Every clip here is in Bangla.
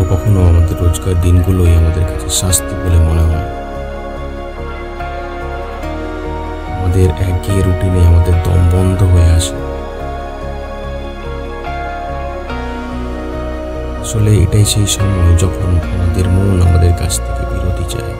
কখনো আমাদের রোজকার দিনগুলোই আমাদের কাছে শাস্তি বলে মনে হয়। আমাদের একঘেয়ে রুটিনে আমাদের দম বন্ধ হয়ে আসে। আসলে এটাই সেই সময় যখন আমাদের মন আমাদের কাছ থেকে বিরতি চায়।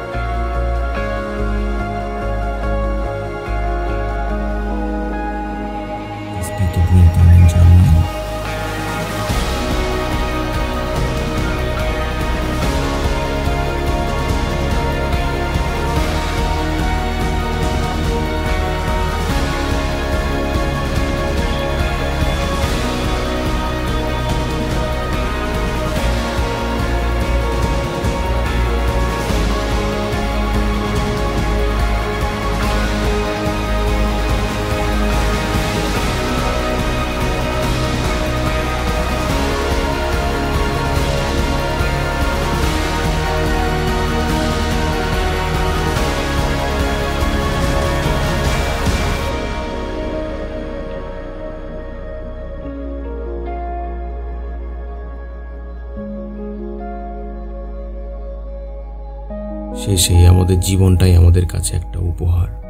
শেষে আমাদের জীবনটাই আমাদের কাছে একটা উপহার।